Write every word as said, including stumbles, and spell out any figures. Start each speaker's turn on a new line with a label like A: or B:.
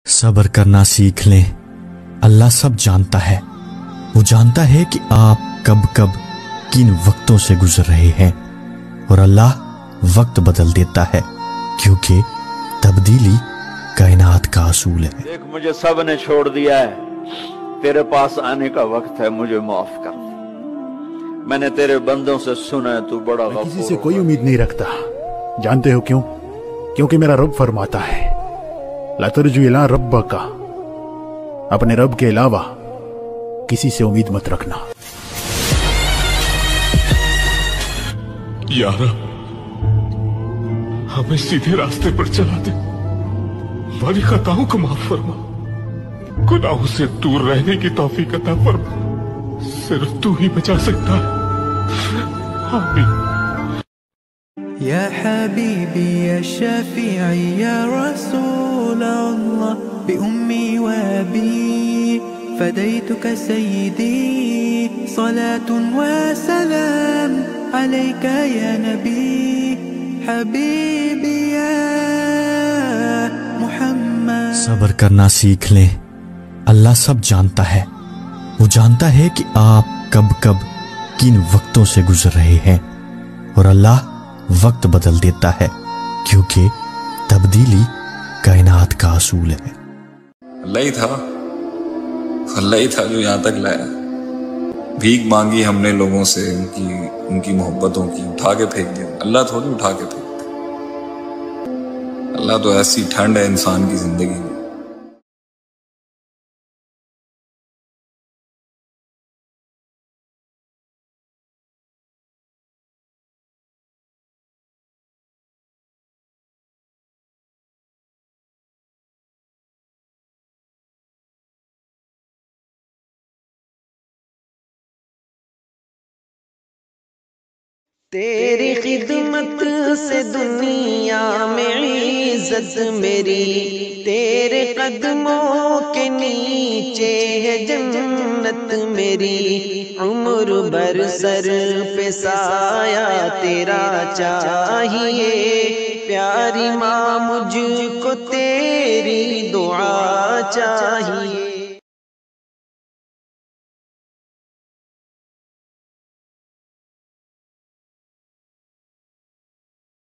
A: सब्र करना सीख लें, अल्लाह सब जानता है। वो जानता है कि आप कब कब किन वक्तों से गुजर रहे हैं और अल्लाह वक्त बदल देता है क्योंकि तब्दीली कायनात का असूल है।
B: देख, मुझे सब ने छोड़ दिया है, तेरे पास आने का वक्त है, मुझे माफ कर दे। मैंने तेरे बंदों से सुना है तू बड़ा
C: मैं किसी से कोई उम्मीद नहीं रखता। जानते हो क्यों? क्योंकि मेरा रब फरमाता है ला तरजू इला रब्बका, अपने रब के अलावा किसी से उम्मीद मत रखना।
D: या रब, हमें सीधे रास्ते पर चला दे, हमारी खताओं को माफ फरमा, गुनाहों से दूर रहने की तौफीक अता फरमा। सिर्फ तू ही बचा सकता है। आमीन।
E: या हबीबी या शफीई या रसूल अल्लाह बि उम्मी व अबी फदैतुका सय्यदी सलातुन व सलाम अलैका या नबी हबीबी या मुहम्मद।
A: सब्र करना सीख लें, अल्लाह सब जानता है। वो जानता है कि आप कब कब किन वक्तों से गुजर रहे हैं और अल्लाह वक्त बदल देता है क्योंकि तब्दीली कायनात का असूल है।
F: अल्लाह ही था, अल्लाह ही था जो यहाँ तक लाया। भीख मांगी हमने लोगों से, उनकी उनकी मोहब्बतों की, उठा के फेंक दिया। अल्लाह थोड़ी उठा के फेंकते, अल्लाह तो ऐसी ठंड है इंसान की जिंदगी में।
G: तेरी खिदमत से दुनिया में इज्जत मेरी, तेरे कदमों के नीचे है जन्नत मेरी। उम्र भर सर पे साया तेरा चाहिए, प्यारी माँ मुझको तेरी दुआ चाहिए।